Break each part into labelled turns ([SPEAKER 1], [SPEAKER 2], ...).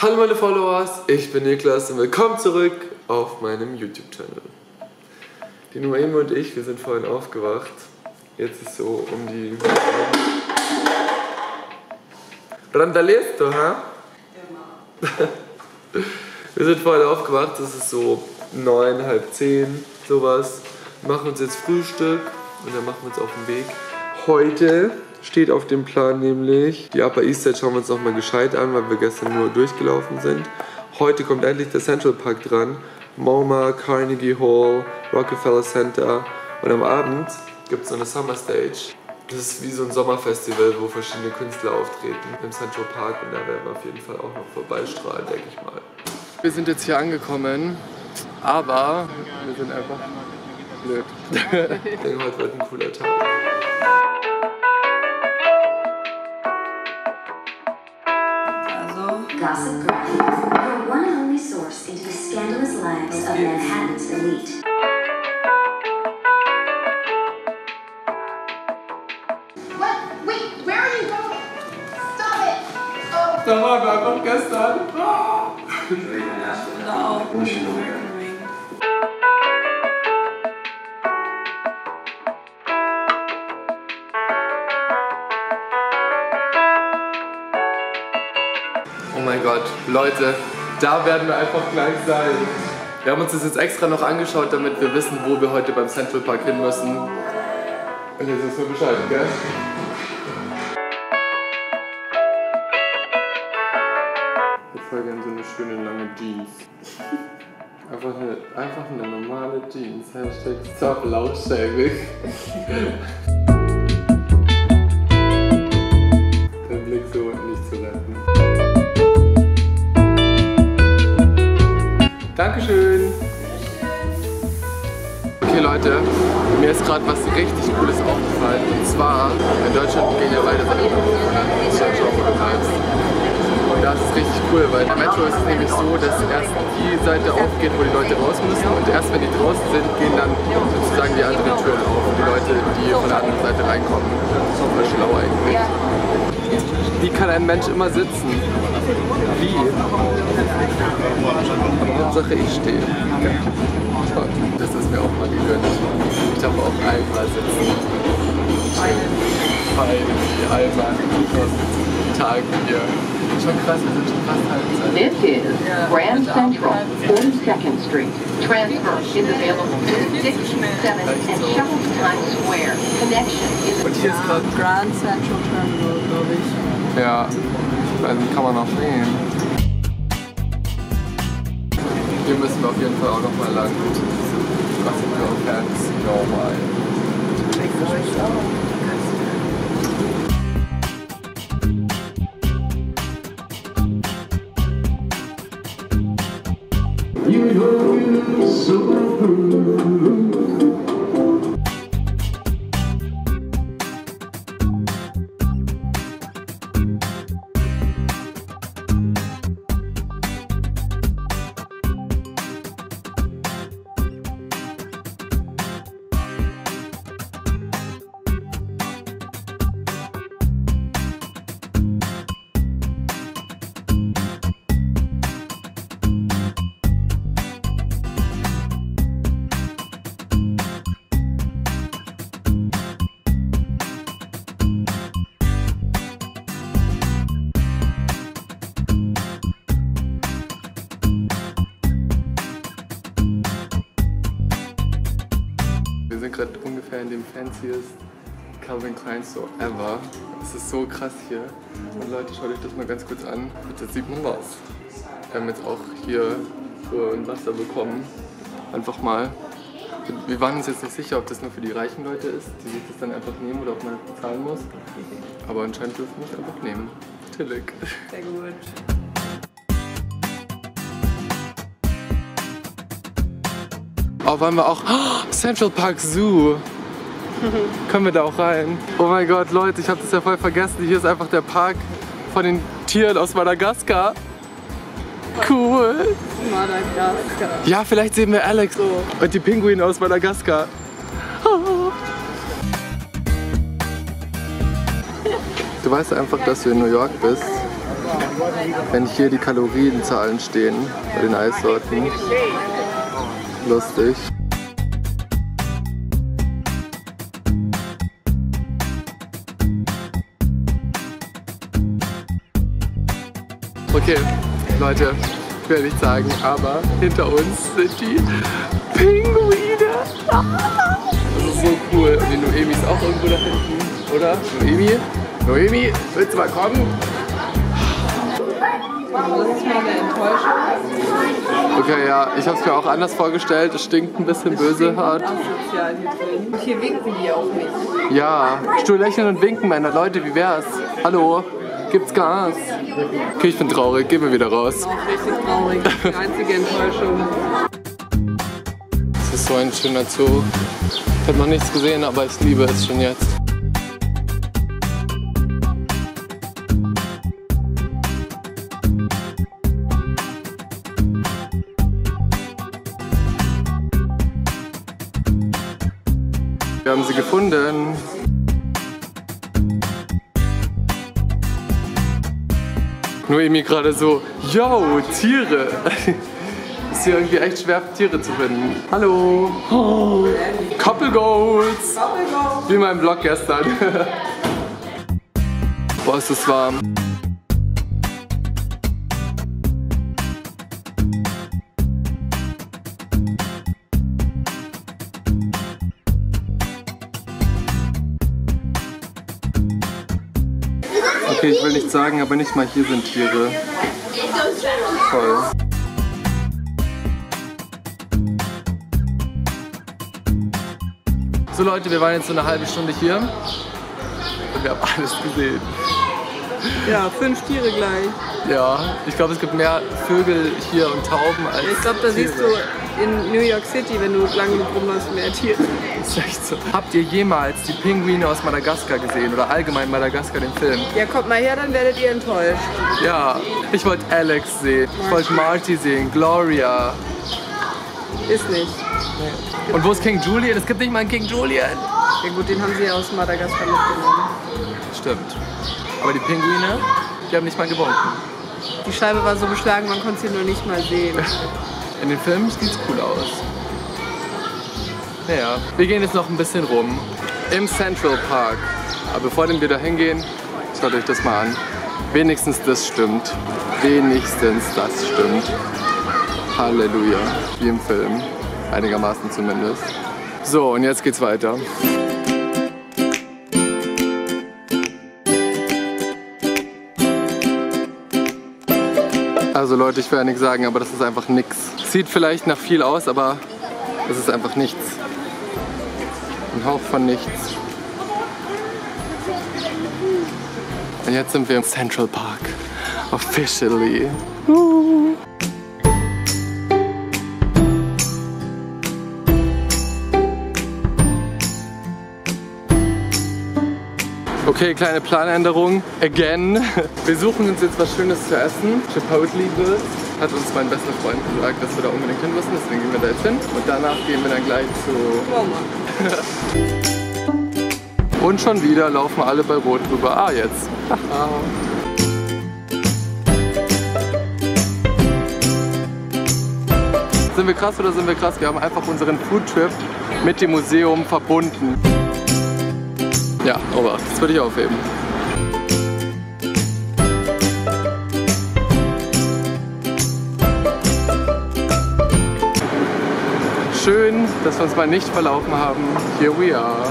[SPEAKER 1] Hallo meine Followers, ich bin Niklas und willkommen zurück auf meinem YouTube-Channel. Die Noemi und ich, wir sind vorhin aufgewacht. Jetzt ist so um die... Randalierst du, ha? Wir sind vorhin aufgewacht, es ist so 9, halb 10, sowas. Wir machen uns jetzt Frühstück und dann machen wir uns auf den Weg. Heute steht auf dem Plan nämlich, die Upper East Side schauen wir uns nochmal gescheit an, weil wir gestern nur durchgelaufen sind. Heute kommt endlich der Central Park dran. MoMA, Carnegie Hall, Rockefeller Center und am Abend gibt es so eine Summer Stage. Das ist wie so ein Sommerfestival, wo verschiedene Künstler auftreten im Central Park und da werden wir auf jeden Fall auch noch vorbeistrahlen, denke ich mal. Wir sind jetzt hier angekommen, aber wir sind einfach blöd. Ich denke, heute wird ein cooler Tag.
[SPEAKER 2] Gossip Girl, your one and only source into the scandalous lives of Manhattan's elite.
[SPEAKER 3] What? Wait, where are you going? Stop it! Oh.
[SPEAKER 1] Da waren wir einfach gestern. Oh mein Gott, Leute, da werden wir einfach gleich sein. Wir haben uns das jetzt extra noch angeschaut, damit wir wissen, wo wir heute beim Central Park hin müssen. Und jetzt wissen wir Bescheid, gell? Ich hätte voll gerne so eine schöne lange Jeans. Einfach eine normale Jeans. Hashtag Stop Lautshaming. Den Blick so nicht zu retten. Dankeschön! Okay Leute, mir ist gerade was richtig Cooles aufgefallen. Und zwar, in Deutschland gehen ja beide Seiten auf. Und das ist richtig cool, weil in der Metro ist es nämlich so, dass erst die Seite aufgeht, wo die Leute raus müssen. Und erst wenn die draußen sind, gehen dann sozusagen die anderen Türen auf. Und die Leute, die von der anderen Seite reinkommen. Super schlau eigentlich. Wie kann ein Mensch immer sitzen? Wie? Aber Hauptsache ich stehe. Ja. Toll. Das ist mir auch mal gegönnt. Ich darf auch einmal sitzen. Einmal Tagen hier. Schon krass, wir sind schon fast Halbzeit.
[SPEAKER 4] This is Grand Central, 42nd Street. Transfer is available to 6, 7, and Shuttle to Times Square. Connection is
[SPEAKER 1] Und hier ist gerade
[SPEAKER 5] Grand Central Terminal, glaube ich.
[SPEAKER 1] ja, also kann man auch sehen. Hier müssen wir auf jeden Fall auch noch mal lang. Was sind wir auf Fans? Normal. Wir sind gerade ungefähr in dem fanciest Calvin Klein Store ever. Es ist so krass hier. Und Leute, schaut euch das mal ganz kurz an. Und jetzt sieht man was. Wir haben jetzt auch hier so ein Wasser bekommen. Einfach mal. Wir waren uns jetzt nicht sicher, ob das nur für die reichen Leute ist, die sich das dann einfach nehmen oder ob man das bezahlen muss. Aber anscheinend dürfen wir es einfach nehmen. Chillig.
[SPEAKER 5] Sehr gut.
[SPEAKER 1] Oh, wollen wir auch... Oh, Central Park Zoo. Können wir da auch rein? Oh mein Gott, Leute, ich habe das ja voll vergessen. Hier ist einfach der Park von den Tieren aus Madagaskar. Cool.
[SPEAKER 5] Madagaskar.
[SPEAKER 1] Ja, vielleicht sehen wir Alex und die Pinguine aus Madagaskar. Du weißt einfach, dass du in New York bist. wenn hier die Kalorienzahlen stehen bei den Eissorten. Lustig. Okay, Leute, ich will nicht sagen, aber hinter uns sind die Pinguine. Das ist so cool. Und die Noemi ist auch irgendwo da hinten, oder? Noemi? Noemi, willst du mal kommen?
[SPEAKER 5] Das ist meine Enttäuschung.
[SPEAKER 1] Okay, ja, ich habe es mir auch anders vorgestellt. Es stinkt ein bisschen böse hart.
[SPEAKER 5] Asozial hier drin. Und hier winken die auch nicht.
[SPEAKER 1] Ja, Stuhl lächeln und winken, Männer. Leute, wie wär's? Hallo? Gibt's Gas? Okay, ich bin traurig. Gehen wir wieder raus.
[SPEAKER 5] Auch richtig traurig. Die einzige Enttäuschung.
[SPEAKER 1] Es ist so ein schöner Zoo. Ich habe noch nichts gesehen, aber ich liebe es schon jetzt. Wir haben sie gefunden. Noemi gerade so, yo, Tiere. Ist hier irgendwie echt schwer, Tiere zu finden. Hallo. Oh. Couple Goals. Wie in meinem Vlog gestern. Boah, ist das warm. Okay, ich will nichts sagen, aber nicht mal hier sind Tiere. Toll. So Leute, wir waren jetzt so eine halbe Stunde hier und wir haben alles gesehen.
[SPEAKER 5] Ja, 5 Tiere gleich.
[SPEAKER 1] Ja, ich glaube, es gibt mehr Vögel hier und Tauben als
[SPEAKER 5] Ich glaube, da
[SPEAKER 1] Tiere.
[SPEAKER 5] siehst du in New York City, wenn du lang genug rumläufst, mehr Tiere.
[SPEAKER 1] Das ist echt so. Habt ihr jemals die Pinguine aus Madagaskar gesehen oder allgemein Madagaskar, den Film?
[SPEAKER 5] Ja, kommt mal her, dann werdet ihr enttäuscht.
[SPEAKER 1] Ja, ich wollte Alex sehen, ich wollte Marty sehen, Gloria.
[SPEAKER 5] Ist nicht.
[SPEAKER 1] Und wo ist King Julian? Es gibt nicht mal einen King Julian.
[SPEAKER 5] Ja gut, den haben sie ja aus Madagaskar mitgenommen.
[SPEAKER 1] Stimmt. Aber die Pinguine, die haben nicht mal gewunken.
[SPEAKER 5] Die Scheibe war so beschlagen, man konnte sie nur nicht mal sehen.
[SPEAKER 1] In den Filmen sieht's cool aus. Naja, wir gehen jetzt noch ein bisschen rum im Central Park. Aber bevor wir da hingehen, schaut euch das mal an. Wenigstens das stimmt. Wenigstens das stimmt. Halleluja. Wie im Film. Einigermaßen zumindest. So, und jetzt geht's weiter. Also Leute, ich will ja nichts sagen, aber das ist einfach nix. Sieht vielleicht nach viel aus, aber es ist einfach nichts. Ein Hauch von nichts. Und jetzt sind wir im Central Park. Officially. Okay, kleine Planänderung. Again. Wir suchen uns jetzt was Schönes zu essen. Chipotle hat uns mein bester Freund gesagt, dass wir da unbedingt hin müssen. Deswegen gehen wir da jetzt hin. Und danach gehen wir dann gleich zu... Und schon wieder laufen alle bei Rot drüber. Ah, jetzt. Sind wir krass oder sind wir krass? Wir haben einfach unseren Foodtrip mit dem Museum verbunden. Ja, aber das würde ich aufheben. Schön, dass wir uns mal nicht verlaufen haben. Here we are.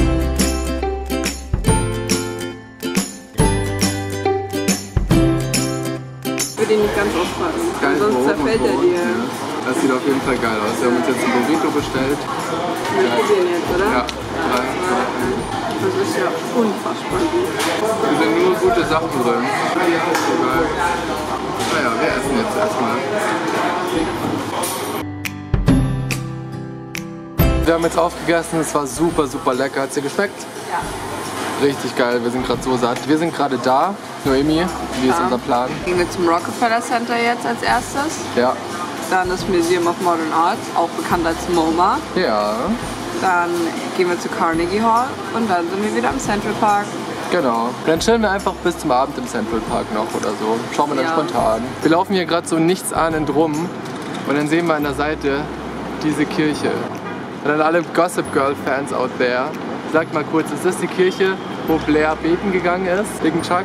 [SPEAKER 5] Ich würde ihn nicht ganz auspacken,
[SPEAKER 1] Geil,
[SPEAKER 5] sonst zerfällt er dir.
[SPEAKER 1] Das sieht auf jeden Fall geil aus. Wir haben uns jetzt ein Burrito bestellt.
[SPEAKER 5] Wir probieren jetzt, oder?
[SPEAKER 1] Ja.
[SPEAKER 5] Das ist ja unfassbar gut.
[SPEAKER 1] Hier sind nur gute Sachen drin. Naja, wir essen jetzt erstmal. Wir haben jetzt aufgegessen, es war super, super lecker. Hat es dir geschmeckt?
[SPEAKER 5] Ja.
[SPEAKER 1] Richtig geil, wir sind gerade so satt. Wir sind gerade da. Noemi, wie ist unser Plan?
[SPEAKER 5] Gehen wir zum Rockefeller Center jetzt als erstes.
[SPEAKER 1] Ja.
[SPEAKER 5] Dann das Museum of Modern Art, auch bekannt als MoMA.
[SPEAKER 1] Ja.
[SPEAKER 5] Dann gehen wir zu Carnegie Hall und dann sind wir wieder am Central Park.
[SPEAKER 1] Genau. Dann chillen wir einfach bis zum Abend im Central Park noch oder so. Schauen wir dann spontan. Wir laufen hier gerade so nichtsahnend rum und dann sehen wir an der Seite diese Kirche. Und dann alle Gossip Girl Fans out there. Sagt mal kurz, ist das die Kirche, wo Blair beten gegangen ist, wegen Chuck?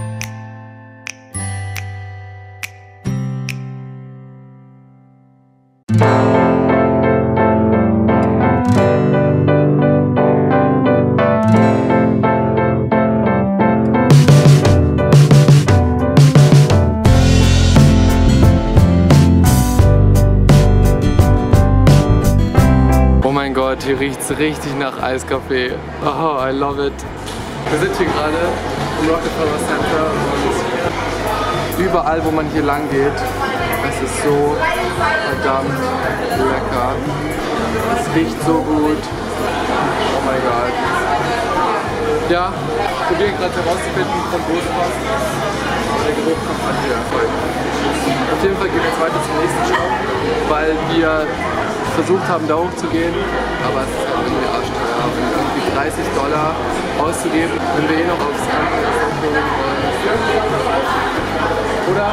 [SPEAKER 1] Hier riecht es richtig nach Eiskaffee. Oh, I love it. Wir sind hier gerade im Rockefeller Center und überall, wo man hier lang geht, es ist so verdammt lecker. Es riecht so gut. Oh mein Gott. Ja, ich probiere gerade herauszufinden, von wo es passt. Der Geruch kommt von hier. Auf jeden Fall gehen wir jetzt weiter zum nächsten Shop, weil wir versucht haben, da hochzugehen, aber es ist halt irgendwie arschteuer. Und irgendwie $30 auszugeben, wenn wir eh noch aufs Krankenhaus holen wollen. Oder?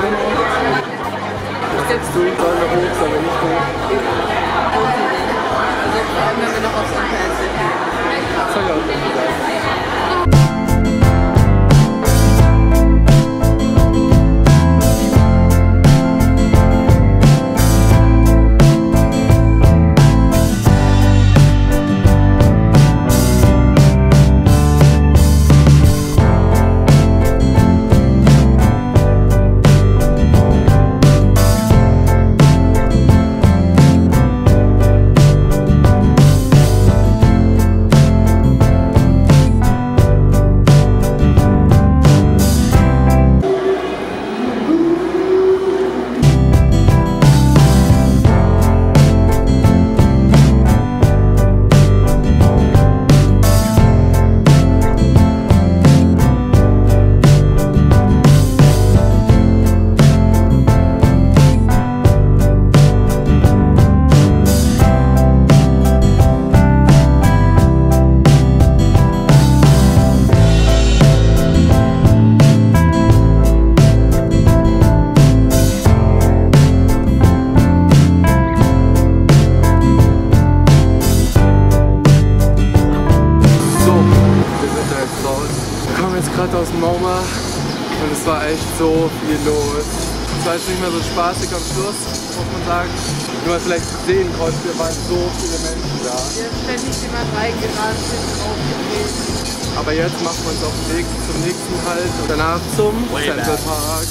[SPEAKER 1] Was sagst du? Sollen wir hoch, sollen wir nicht hoch?
[SPEAKER 5] Also vor allem, wenn wir noch aufs Krankenhaus gehen.
[SPEAKER 1] Das soll ja auch irgendwie sein. Aus dem MoMA und es war echt so viel los. Es war jetzt nicht mehr so spaßig am Schluss, muss man sagen. Wie man vielleicht sehen konnte, waren so viele Menschen da.
[SPEAKER 5] Hier ist ständig jemand reingerannt, ist aufgedreht.
[SPEAKER 1] Aber jetzt machen wir uns auf den Weg zum nächsten Halt und danach zum Central Park.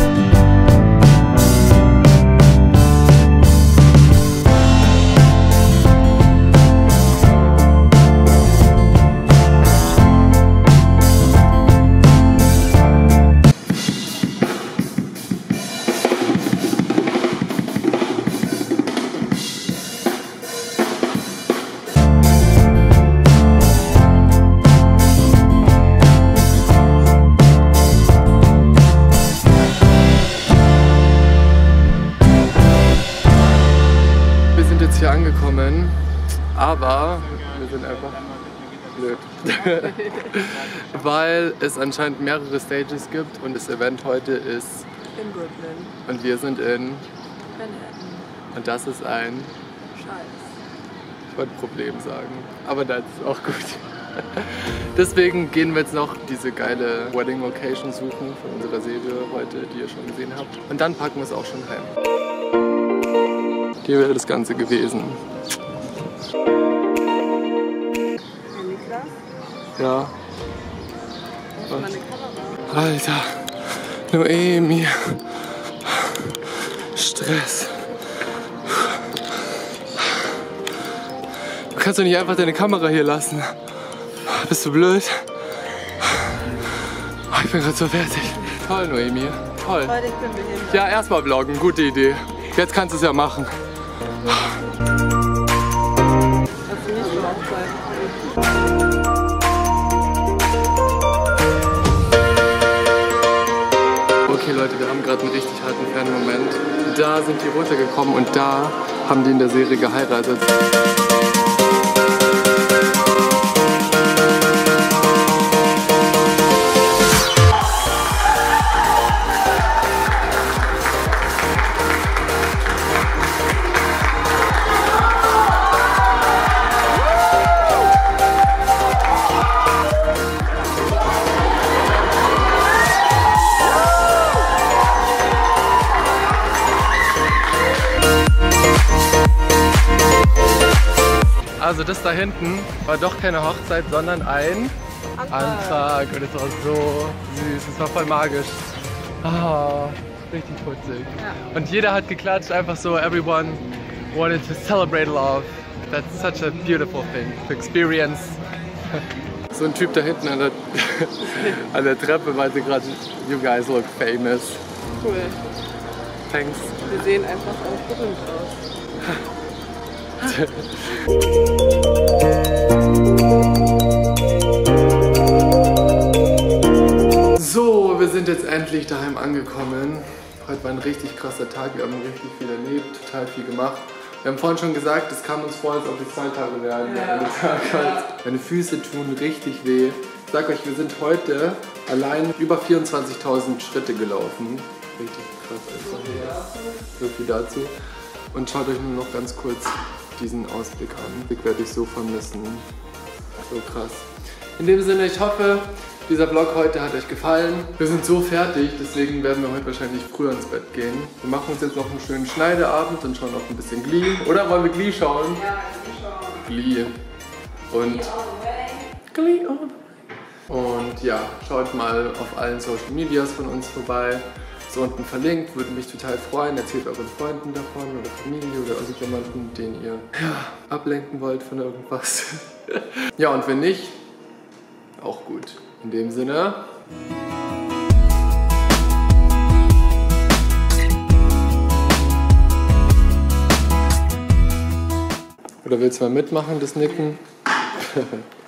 [SPEAKER 1] Hier angekommen, aber wir sind einfach blöd, weil es anscheinend mehrere Stages gibt und das Event heute ist
[SPEAKER 5] In Brooklyn.
[SPEAKER 1] und wir sind in
[SPEAKER 5] Manhattan.
[SPEAKER 1] und das ist ein
[SPEAKER 5] Scheiß.
[SPEAKER 1] Ich wollte Problem sagen, aber das ist auch gut. Deswegen gehen wir jetzt noch diese geile Wedding Location suchen von unserer Serie heute, die ihr schon gesehen habt, und dann packen wir es auch schon heim. Hier wäre das Ganze gewesen.
[SPEAKER 5] Niklas?
[SPEAKER 1] Ja.
[SPEAKER 5] Hast du mal eine Kamera?
[SPEAKER 1] Alter, Noemi. Stress. Du kannst doch nicht einfach deine Kamera hier lassen. Bist du blöd? Ich bin gerade so fertig. Toll, Noemi. Toll.
[SPEAKER 5] Leute, ich bin behindert.
[SPEAKER 1] Ja, erstmal vloggen. Gute Idee. Jetzt kannst du es ja machen.
[SPEAKER 5] Hast du nicht so aufzeigen?
[SPEAKER 1] Okay Leute, wir haben gerade einen richtig harten Fernmoment. Da sind die runtergekommen und da haben die in der Serie geheiratet. Also das da hinten war doch keine Hochzeit, sondern ein Antrag. Und es war so süß, es war voll magisch. Ah, richtig putzig. Ja. Und jeder hat geklatscht, einfach so, everyone wanted to celebrate love. That's such a beautiful thing to experience. So ein Typ da hinten an der Treppe meinte gerade, you guys look famous.
[SPEAKER 5] Cool.
[SPEAKER 1] Thanks.
[SPEAKER 5] Wir sehen einfach auch berühmt
[SPEAKER 1] aus. So, wir sind jetzt endlich daheim angekommen. Heute war ein richtig krasser Tag, wir haben richtig viel erlebt, total viel gemacht. Wir haben vorhin schon gesagt, es kam uns vor, als ob es 2 Tage wären. Ja. Meine Füße tun richtig weh. Ich sag euch, wir sind heute allein über 24.000 Schritte gelaufen. Richtig krass einfach. So viel dazu. Und schaut euch nur noch ganz kurz diesen Ausblick an. Den werde ich so vermissen. So krass. In dem Sinne, ich hoffe, dieser Vlog heute hat euch gefallen. Wir sind so fertig, deswegen werden wir heute wahrscheinlich früher ins Bett gehen. Wir machen uns jetzt noch einen schönen Schneideabend und schauen noch ein bisschen Glee. Oder wollen wir Glee schauen? Ja, Glee. Und Glee all the way. Und ja, schaut mal auf allen Social Medias von uns vorbei. Ist unten verlinkt, würde mich total freuen. Erzählt euren Freunden davon oder Familie oder irgendjemanden, den ihr ablenken wollt von irgendwas. Ja, und wenn nicht, auch gut. In dem Sinne. Oder willst du mal mitmachen, das Nicken?